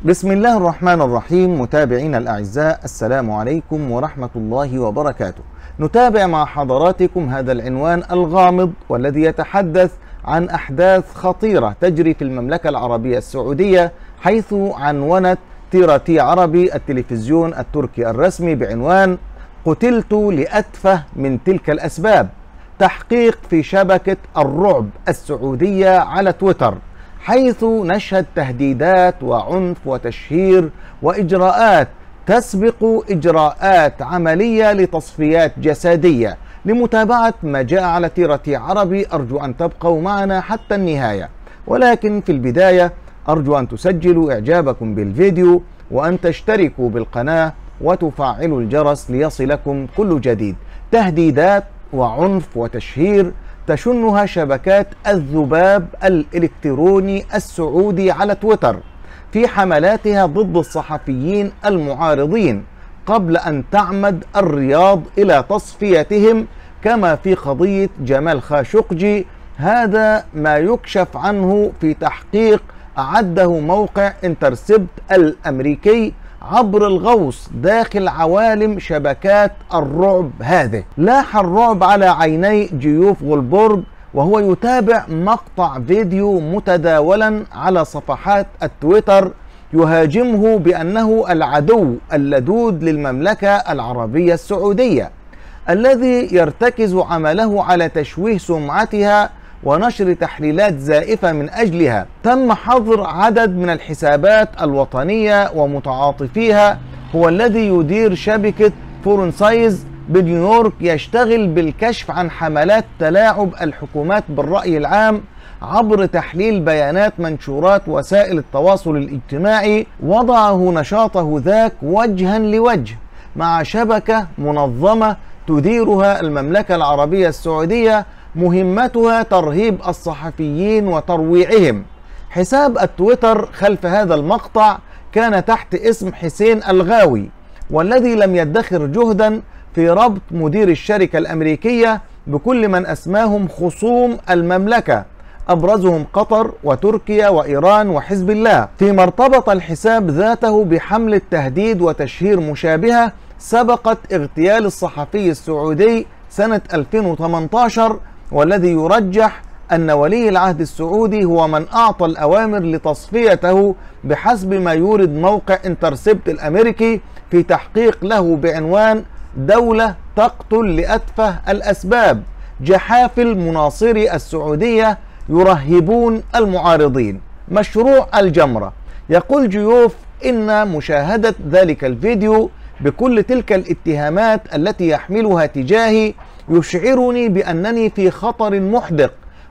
بسم الله الرحمن الرحيم. متابعينا الأعزاء، السلام عليكم ورحمة الله وبركاته. نتابع مع حضراتكم هذا العنوان الغامض والذي يتحدث عن أحداث خطيرة تجري في المملكة العربية السعودية، حيث عنونت تيراتي عربي التلفزيون التركي الرسمي بعنوان قتلت لأتفه من تلك الأسباب. تحقيق في شبكة الرعب السعودية على تويتر، حيث نشهد تهديدات وعنف وتشهير وإجراءات تسبق إجراءات عملية لتصفيات جسدية. لمتابعة ما جاء على تيراتي عربي أرجو أن تبقوا معنا حتى النهاية، ولكن في البداية أرجو أن تسجلوا إعجابكم بالفيديو وأن تشتركوا بالقناة وتفعلوا الجرس ليصلكم كل جديد. تهديدات وعنف وتشهير تشنها شبكات الذباب الإلكتروني السعودي على تويتر في حملاتها ضد الصحفيين المعارضين، قبل أن تعمد الرياض إلى تصفيتهم، كما في قضية جمال خاشقجي. هذا ما يكشف عنه في تحقيق أعده موقع انترسبت الأمريكي عبر الغوص داخل عوالم شبكات الرعب هذه. لاح الرعب على عيني جيوف غولبورغ وهو يتابع مقطع فيديو متداولا على صفحات التويتر يهاجمه بأنه العدو اللدود للمملكة العربية السعودية، الذي يرتكز عمله على تشويه سمعتها ونشر تحليلات زائفة من أجلها. تم حظر عدد من الحسابات الوطنية ومتعاطفيها، هو الذي يدير شبكة فورنسايز بنيويورك، يشتغل بالكشف عن حملات تلاعب الحكومات بالرأي العام عبر تحليل بيانات منشورات وسائل التواصل الاجتماعي. وضعه نشاطه ذاك وجها لوجه مع شبكة منظمة تديرها المملكة العربية السعودية، مهمتها ترهيب الصحفيين وترويعهم. حساب التويتر خلف هذا المقطع كان تحت اسم حسين الغاوي، والذي لم يدخر جهدا في ربط مدير الشركة الأمريكية بكل من أسماهم خصوم المملكة، أبرزهم قطر وتركيا وإيران وحزب الله، فيما ارتبط الحساب ذاته بحملة تهديد وتشهير مشابهة سبقت اغتيال الصحفي السعودي سنة 2018، والذي يرجح أن ولي العهد السعودي هو من أعطى الأوامر لتصفيته بحسب ما يورد موقع انترسبت الأمريكي في تحقيق له بعنوان دولة تقتل لأتفه الأسباب، جحافل مناصري السعودية يرهبون المعارضين. مشروع الجمرة. يقول جيوف إن مشاهدة ذلك الفيديو بكل تلك الاتهامات التي يحملها تجاهي يشعرني بأنني في خطر محدق،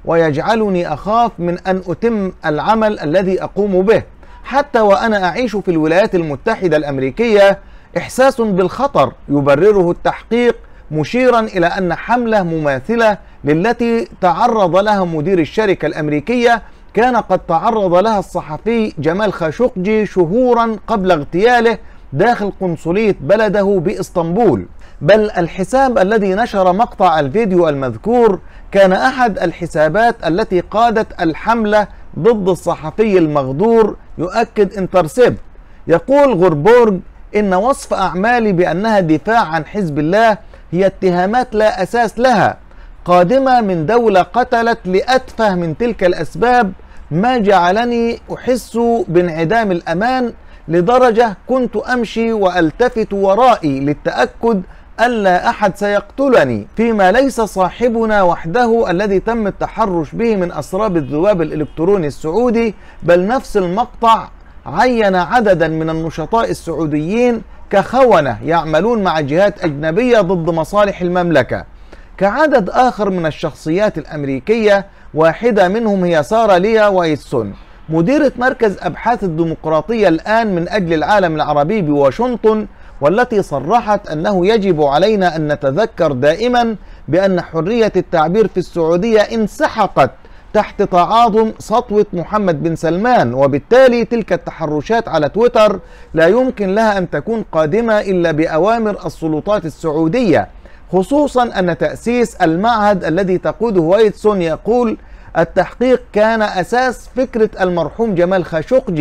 ويجعلني أخاف من أن أتم العمل الذي أقوم به. حتى وأنا أعيش في الولايات المتحدة الأمريكية إحساس بالخطر يبرره التحقيق، مشيرا إلى أن حملة مماثلة للتي تعرض لها مدير الشركة الأمريكية كان قد تعرض لها الصحفي جمال خاشقجي شهورا قبل اغتياله داخل قنصلية بلده بإسطنبول. بل الحساب الذي نشر مقطع الفيديو المذكور كان أحد الحسابات التي قادت الحملة ضد الصحفي المغدور. يؤكد انترسبت. يقول غولبورغ إن وصف أعمالي بأنها دفاع عن حزب الله هي اتهامات لا أساس لها، قادمة من دولة قتلت لأتفه من تلك الأسباب، ما جعلني أحس بانعدام الأمان لدرجة كنت أمشي وألتفت ورائي للتأكد ألا أحد سيقتلني، فيما ليس صاحبنا وحده الذي تم التحرش به من أسراب الذباب الإلكتروني السعودي، بل نفس المقطع عين عددا من النشطاء السعوديين كخونة يعملون مع جهات أجنبية ضد مصالح المملكة، كعدد آخر من الشخصيات الأمريكية، واحدة منهم هي سارة ليا وايتسون، مديرة مركز أبحاث الديمقراطية الآن من أجل العالم العربي بواشنطن، والتي صرحت أنه يجب علينا أن نتذكر دائما بأن حرية التعبير في السعودية انسحقت تحت تعاظم سطوة محمد بن سلمان، وبالتالي تلك التحرشات على تويتر لا يمكن لها أن تكون قادمة إلا بأوامر السلطات السعودية، خصوصا أن تأسيس المعهد الذي تقوده وايتسون يقول التحقيق كان أساس فكرة المرحوم جمال خاشقجي،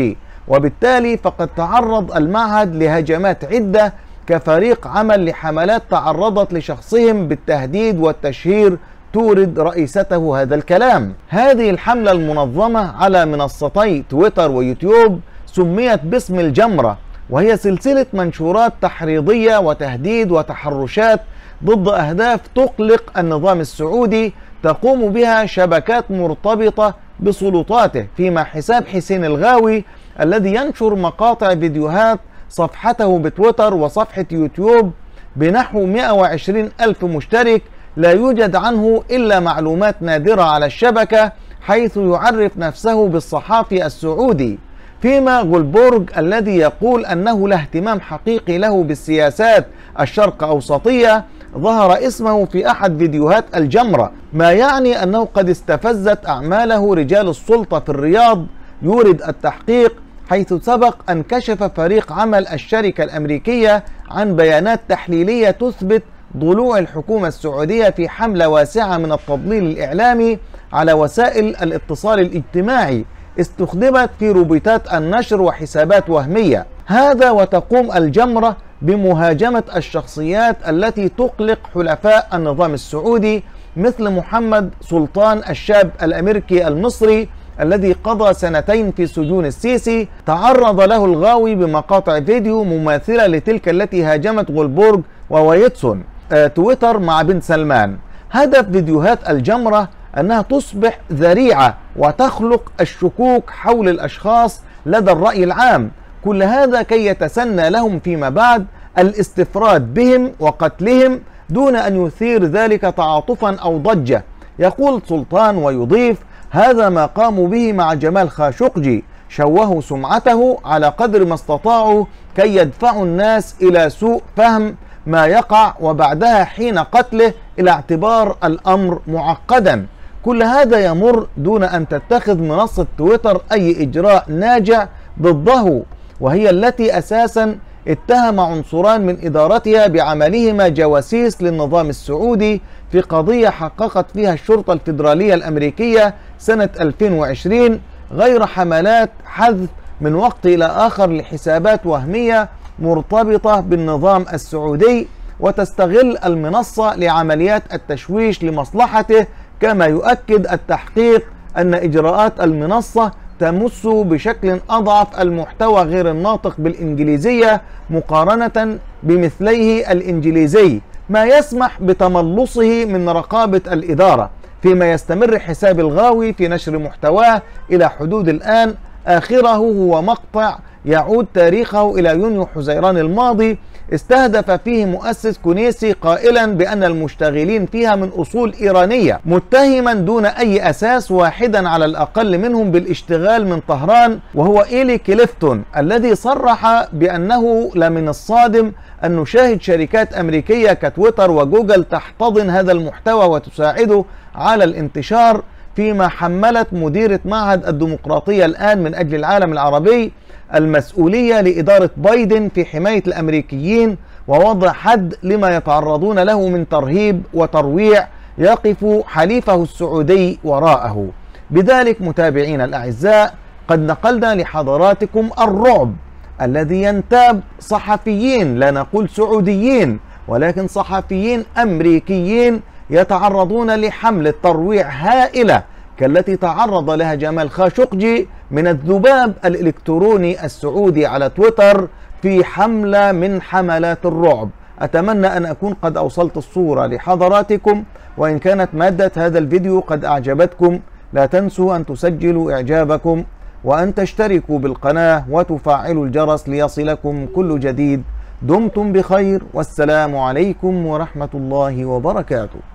وبالتالي فقد تعرض المعهد لهجمات عدة كفريق عمل لحملات تعرضت لشخصهم بالتهديد والتشهير تورد رئيسته هذا الكلام. هذه الحملة المنظمة على منصتي تويتر ويوتيوب سميت باسم الجمرة، وهي سلسلة منشورات تحريضية وتهديد وتحرشات ضد أهداف تقلق النظام السعودي تقوم بها شبكات مرتبطة بسلطاته، فيما حساب حسين الغاوي الذي ينشر مقاطع فيديوهات صفحته بتويتر وصفحة يوتيوب بنحو 120 ألف مشترك لا يوجد عنه إلا معلومات نادرة على الشبكة، حيث يعرف نفسه بالصحافي السعودي، فيما غولبورغ الذي يقول أنه لا اهتمام حقيقي له بالسياسات الشرق أوسطية ظهر اسمه في أحد فيديوهات الجمرة، ما يعني أنه قد استفزت أعماله رجال السلطة في الرياض. يورد التحقيق حيث سبق أن كشف فريق عمل الشركة الأمريكية عن بيانات تحليلية تثبت ضلوع الحكومة السعودية في حملة واسعة من التضليل الإعلامي على وسائل الاتصال الاجتماعي استخدمت في روبوتات النشر وحسابات وهمية. هذا وتقوم الجمرة بمهاجمة الشخصيات التي تقلق حلفاء النظام السعودي مثل محمد سلطان الشاب الأمريكي المصري الذي قضى 2 في سجون السيسي، تعرض له الغاوي بمقاطع فيديو مماثلة لتلك التي هاجمت غولبورغ ووايتسون تويتر مع بن سلمان. هدف فيديوهات الجمرة أنها تصبح ذريعة وتخلق الشكوك حول الأشخاص لدى الرأي العام، كل هذا كي يتسنى لهم فيما بعد الاستفراد بهم وقتلهم دون أن يثير ذلك تعاطفا أو ضجة. يقول سلطان ويضيف: هذا ما قاموا به مع جمال خاشقجي، شوهوا سمعته على قدر ما استطاعوا كي يدفعوا الناس إلى سوء فهم ما يقع، وبعدها حين قتله إلى اعتبار الأمر معقدا. كل هذا يمر دون أن تتخذ منصة تويتر أي إجراء ناجع ضده، وهي التي أساسا اتهم عنصران من إدارتها بعملهما جواسيس للنظام السعودي في قضية حققت فيها الشرطة الفيدرالية الأمريكية سنة 2020 غير حملات حذف من وقت إلى آخر لحسابات وهمية مرتبطة بالنظام السعودي، وتستغل المنصة لعمليات التشويش لمصلحته. كما يؤكد التحقيق أن إجراءات المنصة تمس بشكل أضعف المحتوى غير الناطق بالإنجليزية مقارنة بمثليه الإنجليزي، ما يسمح بتملصه من رقابة الإدارة، فيما يستمر حساب الغاوي في نشر محتواه إلى حدود الآن. آخره هو مقطع يعود تاريخه إلى يونيو حزيران الماضي، استهدف فيه مؤسس كنيسي قائلا بأن المشتغلين فيها من أصول إيرانية، متهما دون أي أساس واحدا على الأقل منهم بالاشتغال من طهران، وهو إيلي كليفتون الذي صرح بأنه لمن الصادم أن نشاهد شركات أمريكية كتويتر وجوجل تحتضن هذا المحتوى وتساعده على الانتشار، فيما حملت مديرة معهد الديمقراطية الآن من أجل العالم العربي المسؤولية لإدارة بايدن في حماية الأمريكيين ووضع حد لما يتعرضون له من ترهيب وترويع يقف حليفه السعودي وراءه. بذلك متابعينا الأعزاء قد نقلنا لحضراتكم الرعب الذي ينتاب صحفيين، لا نقول سعوديين ولكن صحفيين أمريكيين، يتعرضون لحملة ترويع هائلة كالتي تعرض لها جمال خاشقجي من الذباب الإلكتروني السعودي على تويتر في حملة من حملات الرعب. أتمنى أن أكون قد أوصلت الصورة لحضراتكم، وإن كانت مادة هذا الفيديو قد أعجبتكم لا تنسوا أن تسجلوا إعجابكم وأن تشتركوا بالقناة وتفعلوا الجرس ليصلكم كل جديد. دمتم بخير، والسلام عليكم ورحمة الله وبركاته.